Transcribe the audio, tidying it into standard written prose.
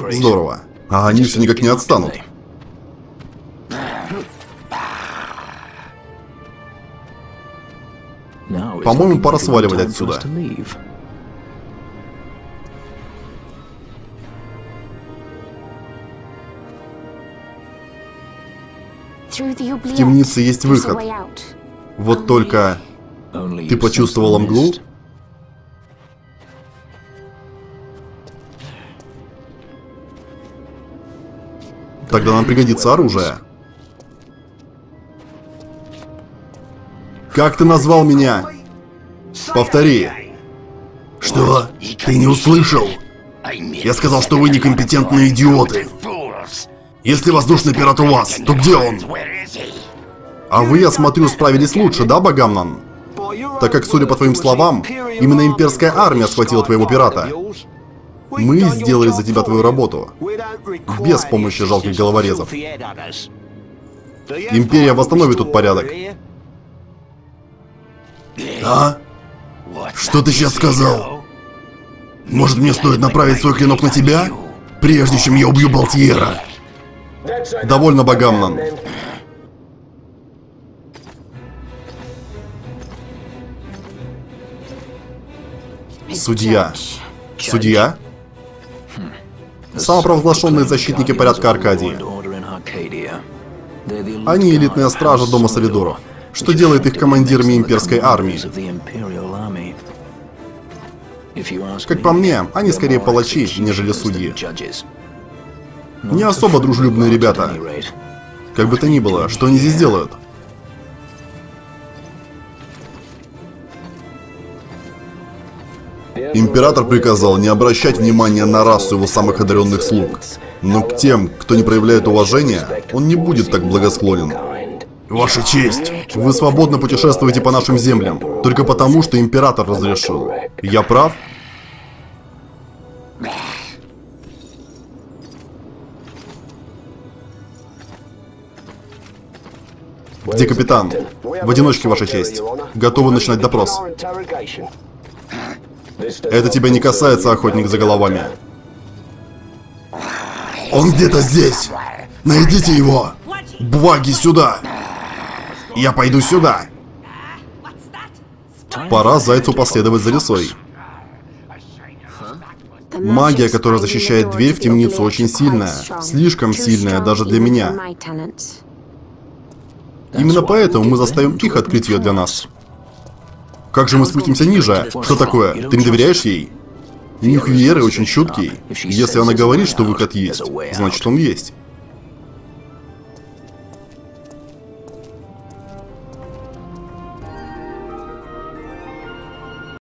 Здорово. А они все никак не отстанут. По-моему, пора сваливать отсюда. В темнице есть выход. Вот только... Ты почувствовала мглу? Тогда нам пригодится оружие. Как ты назвал меня? Повтори. Что? Ты не услышал? Я сказал, что вы некомпетентные идиоты. Если воздушный пират у вас, то где он? А вы, я смотрю, справились лучше, да, Багамнан? Так как, судя по твоим словам, именно имперская армия схватила твоего пирата. Мы сделали за тебя твою работу. Без помощи жалких головорезов. Империя восстановит тут порядок. А? Что ты сейчас сказал? Может, мне стоит направить свой клинок на тебя? Прежде чем я убью Балтьера. Довольно, Багамнан. Судья. Судья? Самопровозглашенные защитники порядка Аркадии. Они элитная стража дома Солидоров, что делает их командирами имперской армии. Как по мне, они скорее палачи, нежели судьи. Не особо дружелюбные ребята. Как бы то ни было, что они здесь делают? Император приказал не обращать внимания на расу его самых одаренных слуг. Но к тем, кто не проявляет уважения, он не будет так благосклонен. Ваша честь, вы свободно путешествуете по нашим землям, только потому, что император разрешил. Я прав? Где капитан? В одиночке, Ваша честь. Готовы начинать допрос. Это тебя не касается, охотник за головами. Он где-то здесь. Найдите его. Бваги, сюда. Я пойду сюда. Пора зайцу последовать за лисой. Магия, которая защищает дверь в темницу, очень сильная. Слишком сильная даже для меня. Именно поэтому мы заставим их открыть ее для нас. Как же мы спустимся ниже? Что такое? Ты не доверяешь ей? Нюх Виеры очень чуткий. Если она говорит, что выход есть, значит он есть.